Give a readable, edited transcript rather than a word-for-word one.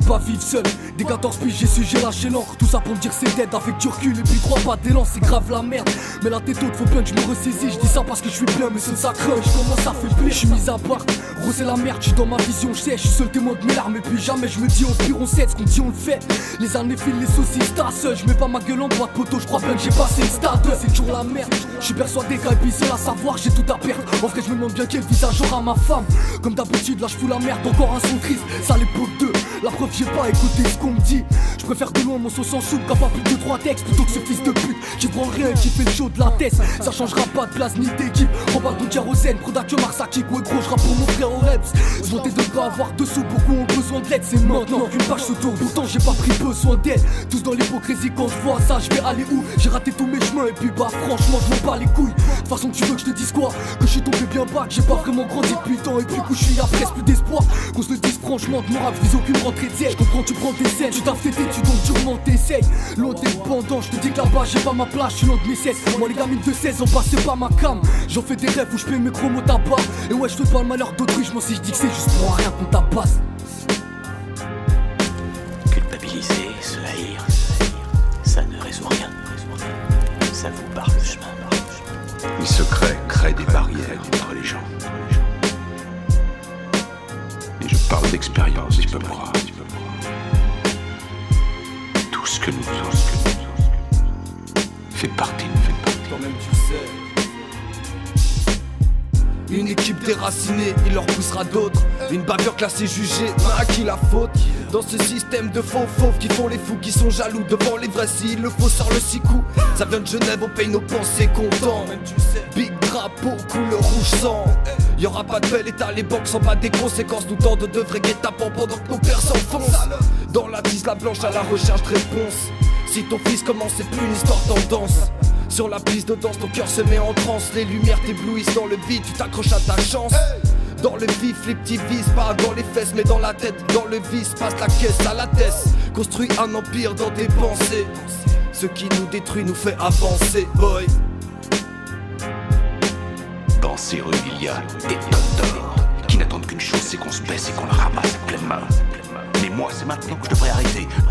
pas vivre seul. Des 14 piges j'ai lâché l'encre. Tout ça pour me dire c'est dead avec du recul. Et puis 3 pas d'élan, c'est grave la merde. Mais la tête haute, faut bien que je me ressaisis. Je dis ça parce que je suis bien, mais ça craint. Je commence à faire plaisir. Je suis mis à part, gros c'est la merde, je suis dans ma vision, je sais. Je suis seul témoin de mes larmes. Et puis jamais je me dis on pire on sait, ce qu'on dit on le fait. Les années filent, les saucisses tassent. Je mets pas ma gueule en boîte poteau, je crois bien que j'ai passé le stade. C'est toujours la merde. Je suis persuadé qu'à épicer à savoir, j'ai tout à perdre. En vrai je me demande bien quel visage aura ma femme. Comme d'habitude là je fous la merde, encore un son triste. Ça l'époque 2, la preuve j'ai pas écouté ce qu'on me dit. Je préfère de loin mon sauce en soupe, qu'avoir plus de 3 textes plutôt que ce fils de pute qui prend rien et qui fait le show de la tête. Ça changera pas de place ni d'équipe. Robert de kérosène, production Marsaki, ouais gros je rappe pour mon frère au reps. Je montais de pas avoir de sous, beaucoup ont besoin d'aide. C'est maintenant qu'une page se tourne, pourtant j'ai pas pris besoin d'aide. Tous dans l'hypocrisie, quand je vois ça je vais aller où? J'ai raté tous mes chemins et puis bah franchement je m'en bats les couilles. De toute façon tu veux que je te dise quoi? Que je suis tombé bien bas, que j'ai pas vraiment grandi depuis tant. Et puis coup je suis à presque plus d'espoir. Qu'on se le dise franchement de mon rap, je vise aucune rentrée de zèle. Je comprends tu prends tes scènes, tu taffes tes tu donc durement t'essayes. L'eau dépendant, je te dis que là-bas j'ai pas ma place, je suis loin de mes 16. Moi les gamines de 16 ont passé pas ma cam. J'en fais des rêves où je paye mes chromos tabac. Et ouais je fais pas le malheur d'autrui, je m'en si je dis que c'est juste pour rien qu'on tabasse. Culpabiliser, se haïr, ça ne résout rien. Ça vous barre le chemin. Les secrets créent des barrières entre les gens. Et je parle d'expérience, tu peux me croire. Tout ce que nous faisons fait partie de nous. Toi-même tu sais. Une équipe déracinée, il leur poussera d'autres. Une bavure classée jugée, à qui la faute? Dans ce système de fauves qui font les fous, qui sont jaloux devant les vrais. S'il le faut sort le 6 coups. Ça vient de Genève, on paye nos pensées contents. Big drapeau, couleur rouge sang. Y'aura pas de bel état, les banques sont pas des conséquences. Nous tendent de vrais guet-apens pendant que nos pères s'enfoncent. Dans la tise la blanche à la recherche de réponse. Si ton fils commence, c'est plus une histoire tendance. Sur la piste de danse, ton cœur se met en transe. Les lumières t'éblouissent dans le vide, tu t'accroches à ta chance. Dans le vif, les petits visent, pas dans les fesses mais dans la tête. Dans le vice, passe la caisse à la tête. Construis un empire dans tes pensées. Ce qui nous détruit nous fait avancer, boy. Dans ces rues, il y a des tonnes d'or qui n'attendent qu'une chose, c'est qu'on se baisse et qu'on la ramasse à pleine main. Mais moi, c'est maintenant que je devrais arrêter